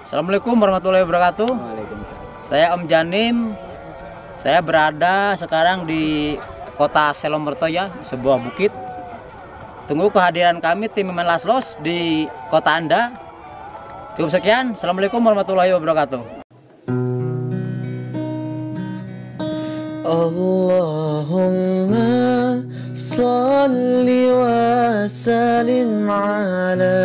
Assalamualaikum warahmatullahi wabarakatuh. Waalaikumsalam. Saya Om Janim. Saya berada sekarang di kota Selomberto ya, di sebuah bukit. Tunggu kehadiran kami tim Iman Laslos di kota Anda. Cukup sekian. Assalamualaikum warahmatullahi wabarakatuh. Allahumma salli wa sallim ala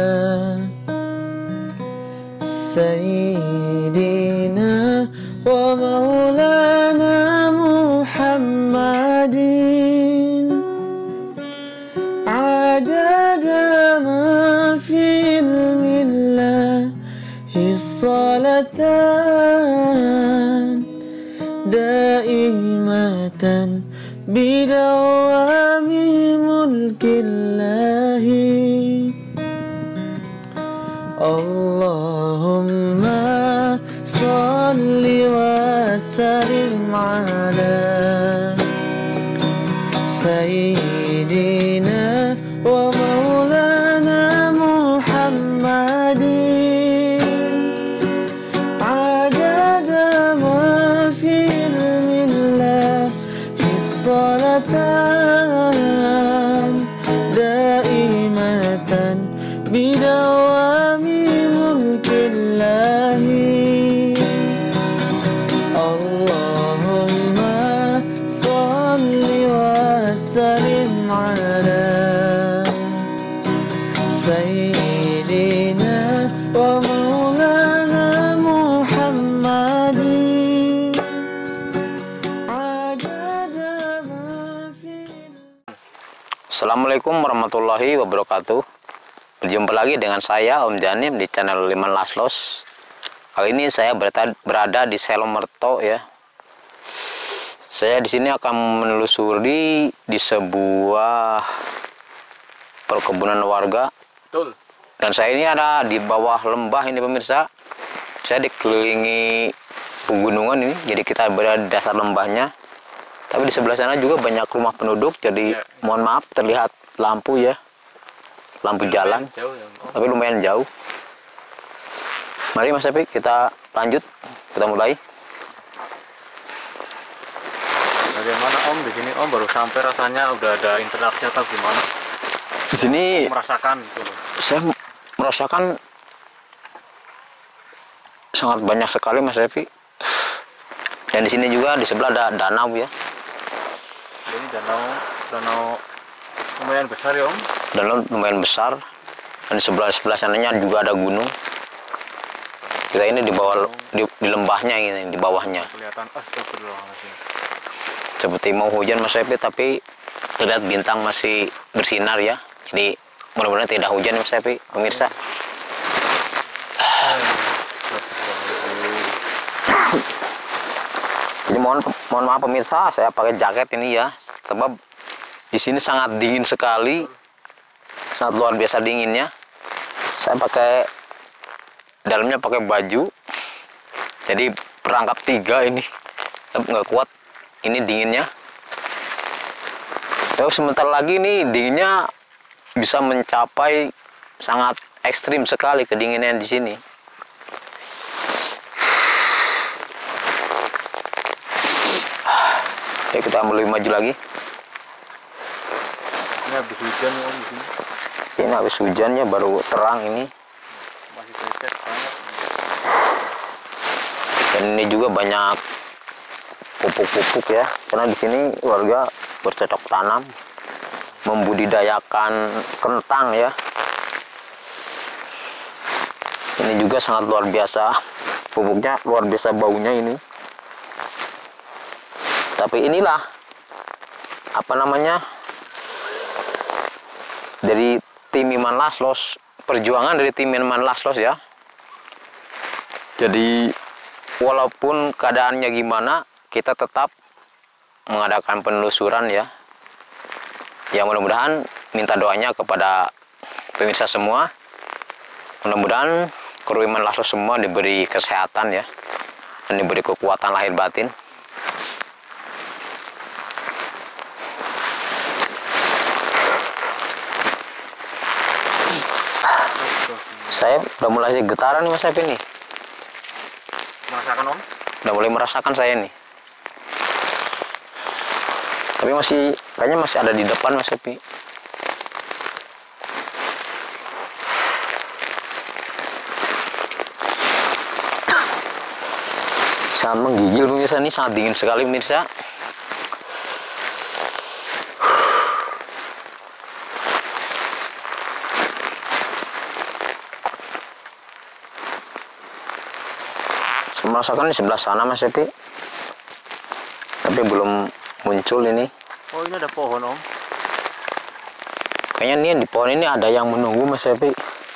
Sayyidina wa maulana Muhammadin adada ma fi ilmillahi salatan daimatan bidawami mulkillahi Allahumma salli wa sallim ala Sayyidina wa maulana Muhammadin adada ma fi ilmillahi salatan daimatan bidawami mulkillahi Allahumma salli wa sallim ala Sayyidina wa maulana Muhammadin adada ma fi. Assalamualaikum warahmatullahi wabarakatuh. Berjumpa lagi dengan saya Om Janim di channel Iman Laslos. Kali ini saya berada di Selomberto ya. Saya di sini akan menelusuri di sebuah perkebunan warga. Betul. Dan saya ini ada di bawah lembah ini pemirsa. Saya dikelilingi pegunungan ini, jadi kita berada di dasar lembahnya. Tapi di sebelah sana juga banyak rumah penduduk, jadi mohon maaf terlihat lampu ya. Lampu jalan, Jauh ya. tapi lumayan jauh. Mari Mas Epi, kita lanjut, kita mulai. Bagaimana Om di sini Om baru sampai rasanya udah ada interaksi atau gimana? Di sini Merasakan gitu loh. saya merasakan sangat banyak sekali Mas Epi. Dan di sini juga di sebelah ada danau ya. Ini danau lumayan besar ya Om. Danau lumayan besar. Dan di sebelah sananya juga ada gunung. Kita ini di bawah di lembahnya ini, di bawahnya. Kelihatan astagfirullahaladzim. Seperti mau hujan Mas Epi, tapi lihat bintang masih bersinar ya. Jadi mudah-mudahan tidak hujan Mas Epi, pemirsa. Jadi mohon maaf pemirsa, saya pakai jaket ini ya, sebab di sini sangat dingin sekali, sangat luar biasa dinginnya. Saya pakai dalamnya pakai baju, jadi perangkap 3 ini, tapi nggak kuat ini dinginnya. Terus sebentar lagi nih dinginnya bisa mencapai sangat ekstrim sekali kedinginan di sini. Oke, kita mulai maju lagi. Ini habis hujan ya Om di sini. Ini habis hujannya baru terang ini. Masih becek banget. Dan ini juga banyak pupuk-pupuk ya, karena di sini warga bercocok tanam, membudidayakan kentang ya. Ini juga sangat luar biasa, pupuknya luar biasa baunya ini. Tapi inilah apa namanya, dari tim Iman Laslos, perjuangan dari tim Iman Laslos ya. Jadi walaupun keadaannya gimana, kita tetap mengadakan penelusuran ya. Ya mudah-mudahan minta doanya kepada pemirsa semua. Mudah-mudahan kru Iman Laslos semua diberi kesehatan ya, dan diberi kekuatan lahir batin. Saya udah mulai getaran nih Mas Epi nih. merasakan Om? Udah mulai merasakan saya nih. Tapi kayaknya masih ada di depan Mas Epi. Sangat menggigil pemirsa, ini sangat dingin sekali pemirsa. Saya merasakan di sebelah sana Mas Epi, tapi belum muncul ini. Oh ini ada pohon Om. Kayaknya nih di pohon ini ada yang menunggu Mas Epi.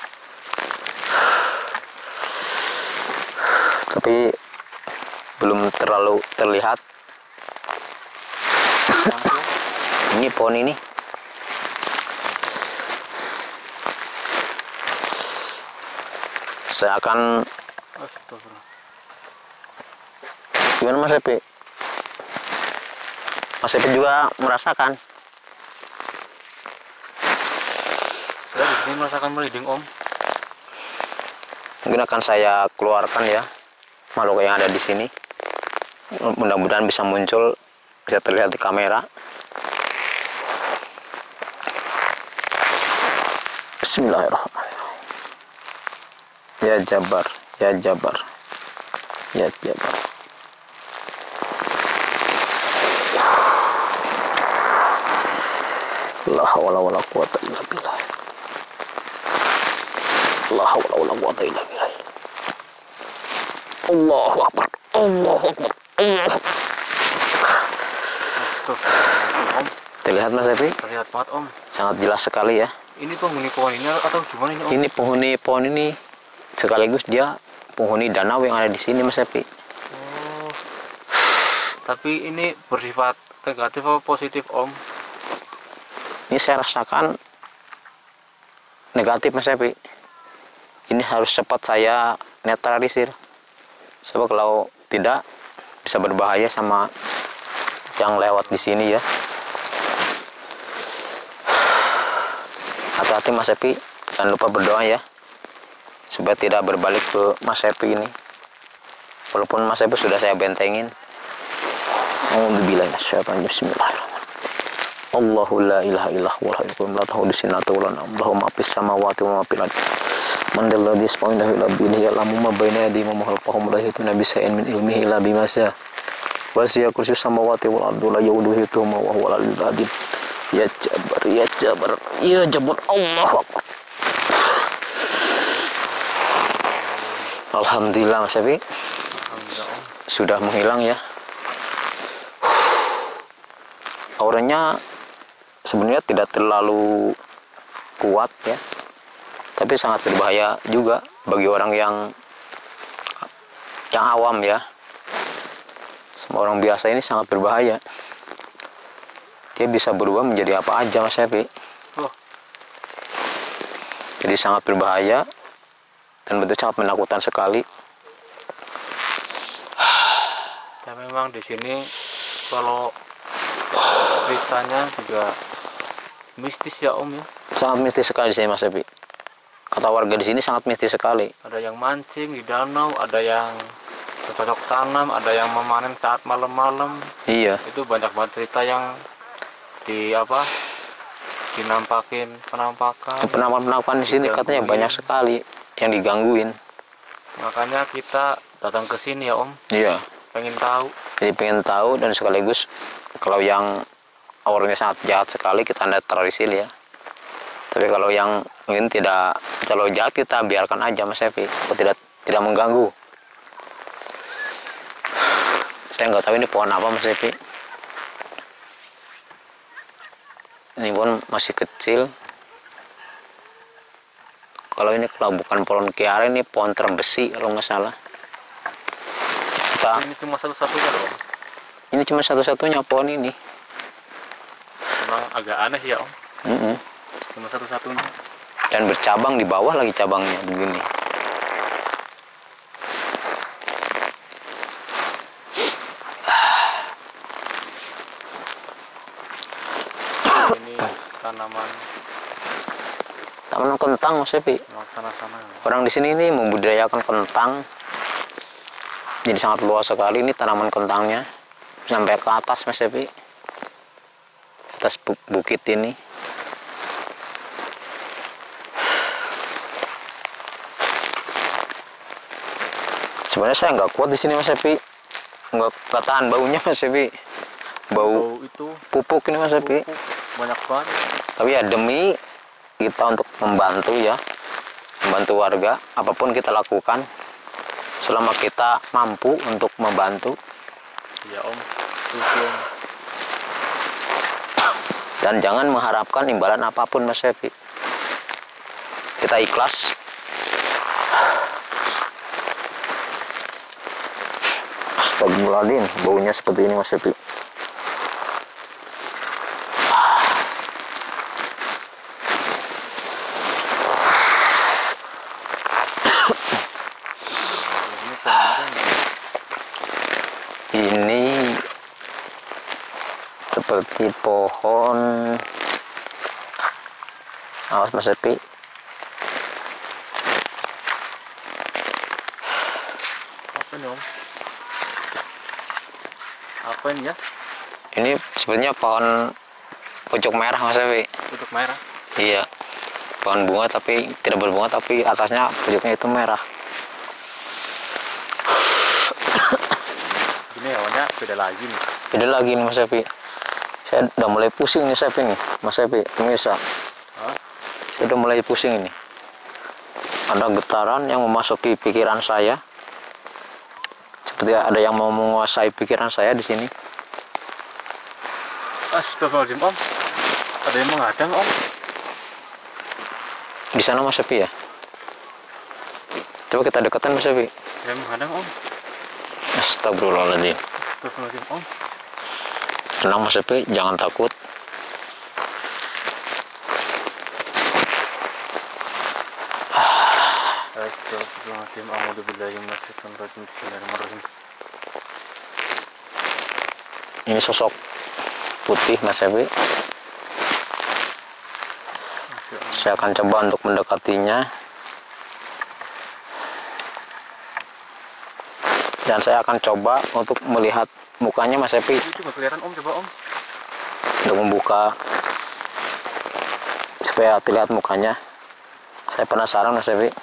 Tapi belum terlalu terlihat. Ini pohon ini. Saya akan Astagfirullah. gimana Mas Epi? Mas Epi juga merasakan. Saya di sini merasakan merinding Om. Mungkin akan saya keluarkan ya makhluk yang ada di sini. Mudah-mudahan bisa muncul, bisa terlihat di kamera. Bismillahirrahmanirrahim. Ya Jabar, ya Jabar, ya Jabar. La hawla wala quwata illa billah. La hawla wala quwata illa billah. Allahu akbar. Allahu akbar. Allahu akbar. Astagfirullah Om. Terlihat Mas Epi? Terlihat banget Om. Sangat jelas sekali ya. Ini penghuni pohon ini atau gimana ini Om? Ini penghuni pohon ini sekaligus dia penghuni danau yang ada di sini Mas Epi. Oh. Tapi ini bersifat negatif atau positif Om? Ini saya rasakan negatif Mas Epi. Ini harus cepat saya netralisir. Sebab kalau tidak bisa berbahaya sama yang lewat di sini ya. Hati-hati Mas Epi, jangan lupa berdoa ya supaya tidak berbalik ke Mas Epi ini. Walaupun Mas Epi sudah saya bentengin. Alhamdulillah, bismillahirrahmanirrahim. Allahu la ilaha illallah wal hayyul qayyum la ta'khudhuhu sinatun wa la nawm lahu ma fis samawati wa ma fil ardi man dhal ladzi yashfa'u indahu illa bi idhnihi ya'lamu ma bayna aydihim wa ma khalfahum la yuhituna bi shay'in min ilmihi illa bima sha'a wasi'a kursiyyuhu samawati wal ardi la ya'uduhu hifdhuhuma wa huwal 'aliyyul 'azim. Ya Jabar, ya Jabar, ya Jabar. Allahu akbar. Alhamdulillah Mas Epi, Alhamdulillah Om. sudah menghilang ya. Auranya sebenarnya tidak terlalu kuat ya, tapi sangat berbahaya juga bagi orang yang awam ya. Semua orang biasa ini sangat berbahaya. Dia bisa berubah menjadi apa aja Mas Epi. Oh. Jadi sangat berbahaya dan betul sangat menakutkan sekali. Ya memang di sini kalau ceritanya juga mistis ya Om ya. Sangat mistis sekali di sini Mas Epi. Kata warga di sini sangat mistis sekali. Ada yang mancing di danau, ada yang bercocok tanam, ada yang memanen saat malam-malam. Iya. Itu banyak banget cerita yang dinampakin penampakan. Penampakan di sini katanya banyak sekali yang digangguin. Makanya kita datang ke sini ya Om, Iya. pengen tahu. Jadi pengen tahu dan sekaligus kalau yang auranya sangat jahat sekali kita netralisir ya. Tapi kalau yang mungkin tidak terlalu jahat kita biarkan aja Mas Epi, tidak mengganggu. Saya nggak tahu ini pohon apa Mas Epi. Ini pun masih kecil. Kalau bukan pohon kiara, ini pohon terbesi kalau nggak salah. Ini cuma satu-satunya loh. Ini cuma satu-satunya pohon ini. Memang agak aneh ya Om. Cuma satu-satunya. Dan bercabang di bawah lagi cabangnya begini. Ini tanaman kentang Mas Epi. sana-sana. Orang di sini ini membudidayakan kentang. Jadi sangat luas sekali ini tanaman kentangnya, sampai ke atas Mas Epi, atas bukit ini. Sebenarnya saya nggak kuat di sini Mas Epi, nggak tahan baunya Mas Epi, bau itu pupuk ini Mas Epi. pupuk banyak banget. Tapi ya demi kita untuk membantu ya, membantu warga, apapun kita lakukan selama kita mampu untuk membantu. Ya Om, setuju Om. Dan jangan mengharapkan imbalan apapun Mas Epi. Kita ikhlas. Astagfirullahaladzim, baunya seperti ini Mas Epi. Ini seperti pohon, awas Mas Epi. Apa nih Om? Apa ini ya? Ini sebenarnya pohon pucuk merah Mas Epi. Pucuk merah. Iya, pohon bunga tapi tidak berbunga, tapi atasnya pucuknya itu merah. Ini hewannya beda lagi nih. Beda lagi nih Mas Epi. Saya udah mulai pusing nih Mas Epi nih, Mas Epi, pemirsa. Hah? Saya udah mulai pusing ini. Ada getaran yang memasuki pikiran saya. Seperti ada yang mau menguasai pikiran saya di sini. Astagfirullahaladzim Om. Ada yang menghadang Om. Di sana Mas Epi ya. Coba kita dekatan Mas Epi. Ada yang menghadang Om. Astagfirullahaladzim. Astagfirullahaladzim Om. Tenang Mas Epi, jangan takut. Astagfirullahaladzim. A'udzubillahi minasyaitonir rajim. Bismillahirrahmanirrahim. Ini sosok putih Mas Epi. Saya akan coba untuk mendekatinya. Dan saya akan coba untuk melihat mukanya Mas Epi. Itu nggak kelihatan Om, coba Om. Untuk membuka supaya terlihat mukanya. Saya penasaran Mas Epi.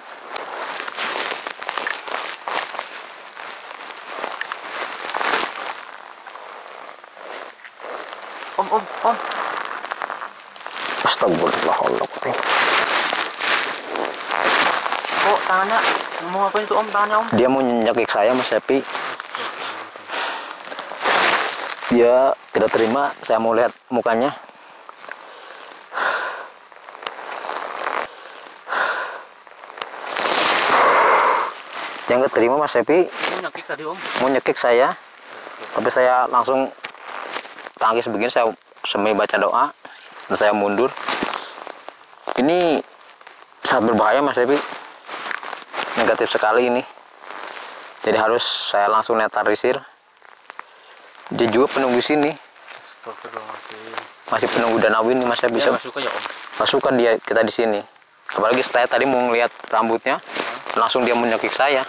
Om. Astagfirullahaladzim. Oh, tangannya mau ngapain itu Om? Tangannya Om? Dia mau nyekik saya Mas Epi. Dia tidak terima, saya mau lihat mukanya. Yang nggak terima Mas Epi. Mau nyekik tadi Om? Mau nyekik saya, tapi saya langsung tangkis begini, saya sambil baca doa dan saya mundur. Ini sangat berbahaya Mas Epi, negatif sekali ini. Jadi harus saya langsung netralisir. Dia juga penunggu sini, Astagfirullahaladzim. masih penunggu danau ini Mas Epi. Dia nggak suka ya Om? Nggak suka dia kita di sini. Apalagi saya tadi mau ngeliat rambutnya, langsung dia menyekik saya.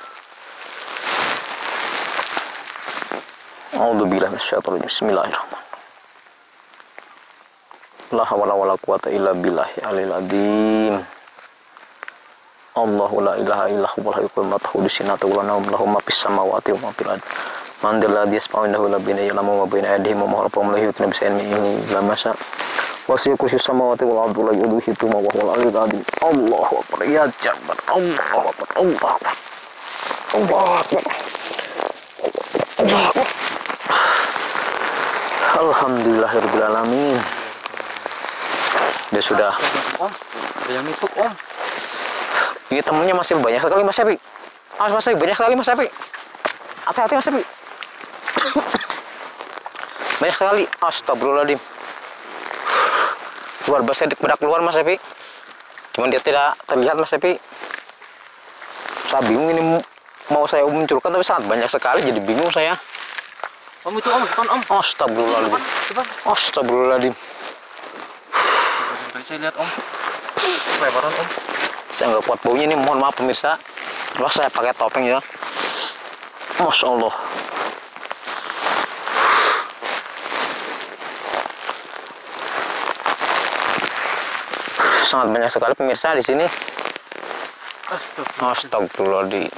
A'udzubillahi minasyaitonir rajim. Bismillahirrahmanirrahim. La hawla wala quwata illa billahi alil adzim. Allahu la ilaha illa huwal hayyul qayyum la ta'khudhuhu sinatun wa la nawm lahu ma fis samawati wa ma fil ardi. Man dzal ladzi yashfa'u indahu illa bi'idznihi ya'lamu ma bayna aydihim wa ma khalfahum la yuhituna bi shay'in min ilmihi illa ma sha'a. Wasi'a kursiyuhu samawati wal ardi wa la yu'uduhu hifdhuhuma wa huwal 'aliyyul 'azim. Allahu akbar ya jabbar. Allahu akbar. Allahu akbar. Allahu akbar. Allahu akbar. Alhamdulillahirabbil alamin. Dia sudah. Om, ada yang nipuk Om. Ini temennya masih banyak sekali Mas Epi. Masih banyak sekali Mas Epi. Hati-hati Mas Epi. Banyak sekali. Astagfirullahaladzim. Luar biasa pada keluar Mas Epi. Cuman dia tidak terlihat Mas Epi. Saya bingung ini mau saya munculkan tapi sangat banyak sekali, jadi bingung saya. Om itu Om, depan Om. Astagfirullahaladzim. Depan. Astagfirullahaladzim. Tadi saya lihat Om. Lebaran Om. Saya nggak kuat baunya ini, mohon maaf pemirsa. Terus saya pakai topeng ya. Masya Allah. Sangat banyak sekali pemirsa di sini. Astagfirullahaladzim.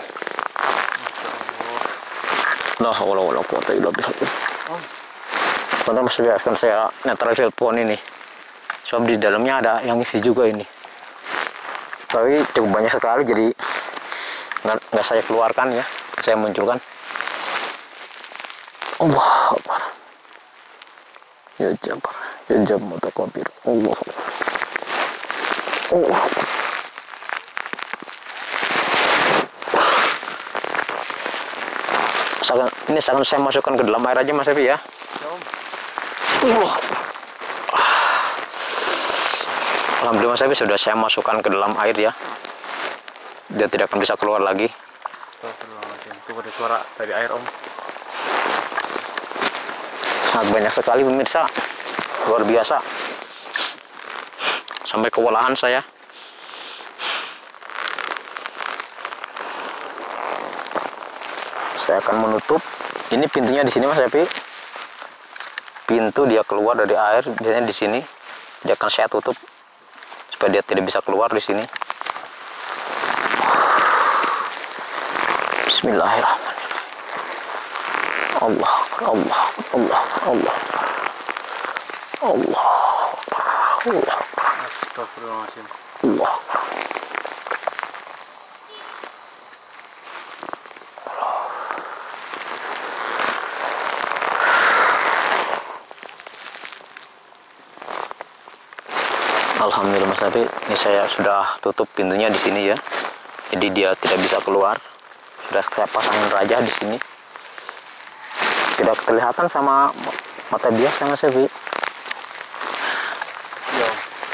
Nah, wala quwata illa billah. Bentar Mas, biarkan saya netralisir pohon ini. Sebab di dalamnya ada yang isi juga ini. Tapi cukup banyak sekali, jadi nggak saya keluarkan ya. Saya munculkan. Allah Akbar. Ya Jabbar, ya Jab Mutakabir. Allah Akbar. Allah Akbar. Ini akan saya masukkan ke dalam air aja Mas Evi ya. Alhamdulillah Mas Evi sudah saya masukkan ke dalam air ya. Dia tidak akan bisa keluar lagi. Itu ada suara dari air Om. Sangat banyak sekali pemirsa, luar biasa. Sampai kewalahan saya. Saya akan menutup. Ini pintunya di sini Mas Evi. Pintu dia keluar dari air biasanya di sini. Dia akan saya tutup supaya dia tidak bisa keluar di sini. Bismillahirrahmanirrahim. Allah, Allah, Allah, Allah, Allah, Allah, Astagfirullahaladzim. Allah. Alhamdulillah Mas Evi, ini saya sudah tutup pintunya di sini ya. Jadi dia tidak bisa keluar. Sudah saya pasangin raja di sini. Tidak kelihatan sama mata biasa Mas Evi. Ya.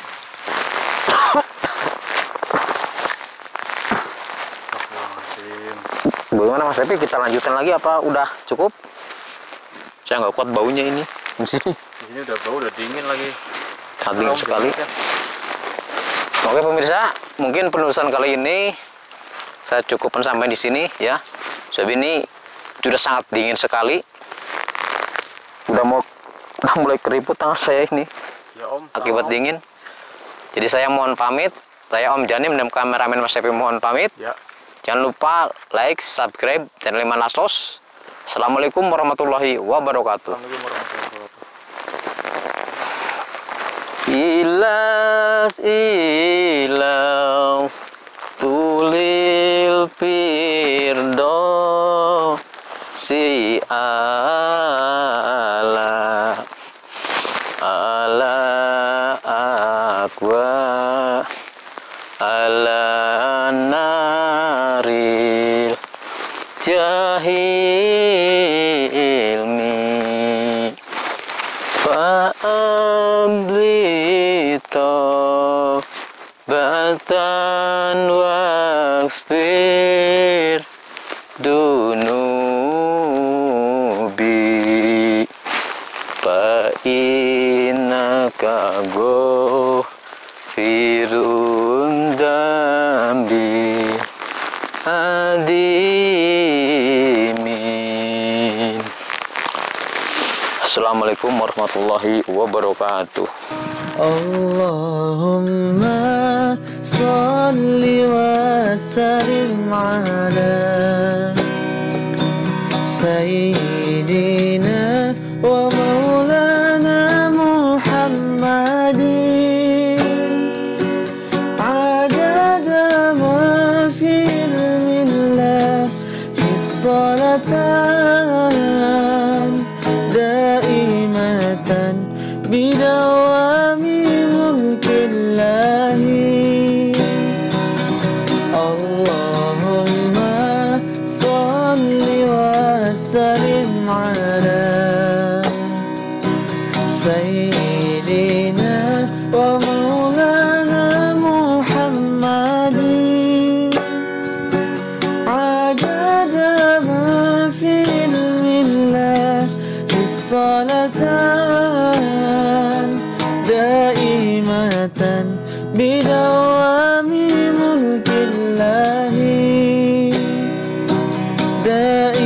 Astagfirullahaladzim. Bagaimana Mas Evi? Kita lanjutin lagi apa udah cukup? Saya nggak kuat baunya ini di sini. Di sini udah bau, udah dingin lagi. Sangat dingin sekali. Oke pemirsa, mungkin penelusuran kali ini saya cukupkan sampai di sini ya. Sebab ini sudah sangat dingin sekali. Udah mulai keriput tangan saya ini Ya Om. akibat dingin. Jadi saya mohon pamit. Saya Om Janim dan kameramen Mas Evi mohon pamit. Ya. Jangan lupa like, subscribe channel Iman Laslos. Assalamualaikum warahmatullahi wabarakatuh. Assalamualaikum warahmatullahi wabarakatuh. Ilas ilau tulil firdo si ala akwa ala naril jahilmi fa'amlito batan waksfir dunubi fa'inaka go firun dambi adimin. Assalamualaikum warahmatullahi wabarakatuh. Allahumma salli wa sallim ala Sayyidina wa maulana Muhammadin adada ma fi ilmillah salatan daimatan bidawami mulkillahi. Allahumma salli wa sallim ala Sayyidina wa maulana Muhammadin adada ma fi ilmillah salatan daimatan bidawami mulkillahi.